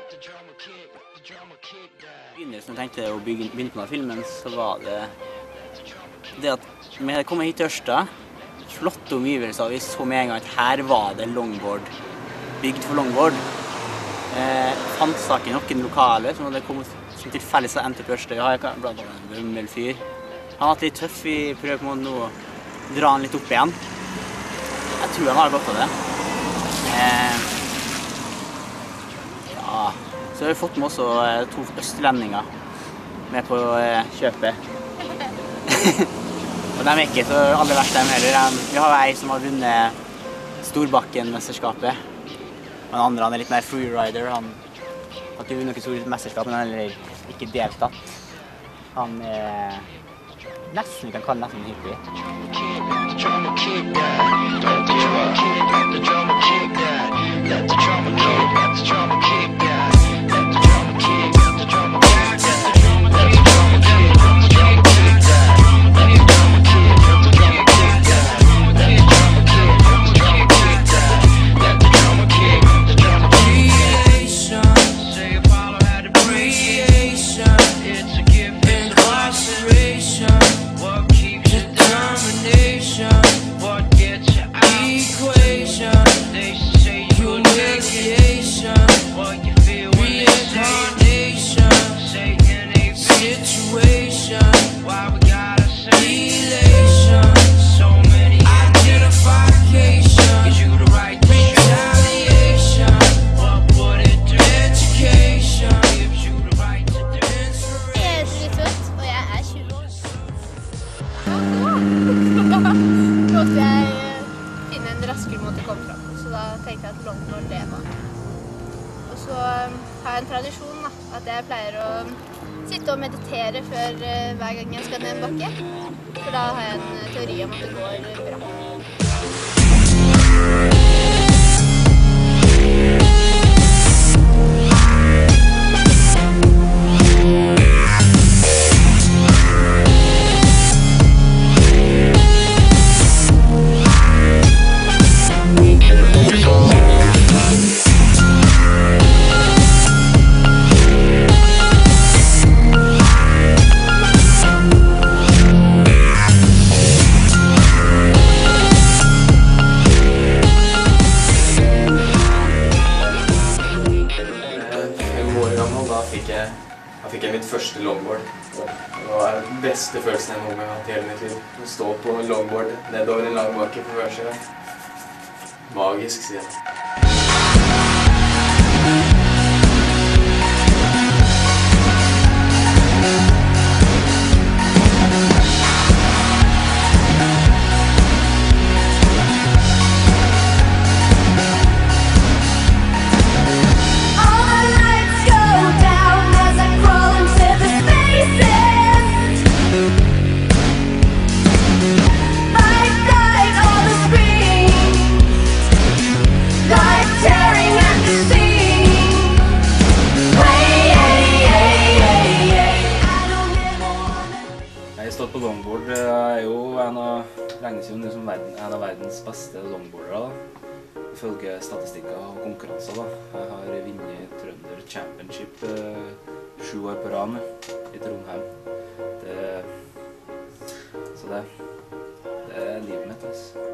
Begynnelsen jeg tenkte å begynne på denne filmen, så var det at vi kom hit til Ørsta, flotte omgivelser, vi så med en gang at her var det longboard, bygd for longboard. Fant sak i noen lokale som hadde kommet som tilfeldig så endte på Ørsta. Vi har blant annet en vømmelfyr. Han har vært litt tøff, vi prøver på en måte nå å dra han litt opp igjen. Jeg tror han har godt av det. Ja, så har vi fått med også 2 østlendinger med på kjøpet. Og de er ikke så aller verst dem heller. Vi har ei som har vunnet Storbakken-mesterskapet. Og den andre han er litt mer freerider. Han har ikke vunnet noe stort mesterskap, men han har heller ikke deltatt. Han er nesten, vi kan kalle nesten en hippie. Longboard det var. Og så har jeg en tradisjon da, at jeg pleier å sitte og meditere før hver gang jeg skal ned en bakke. For da har jeg en teori om at det går bra. Da fikk jeg mitt første longboard. Det var den beste følelsen jeg noen gang har hatt i hele mitt liv. Å stå på longboard nedover en lang bakke på hver side. Magisk, sier jeg. På longboard er jo regnes jo som en av verdens beste longboardere ifølge statistikker og konkurranser. Jeg har vunnet Trønder Championship 7 år på rad i Trondheim. Så det er livet mitt.